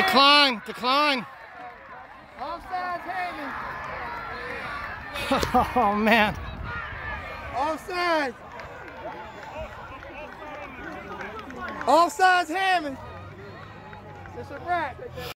Decline, decline. Offsides, Hammond. Oh, man. Offsides. Offsides, Hammond. It's a wrap.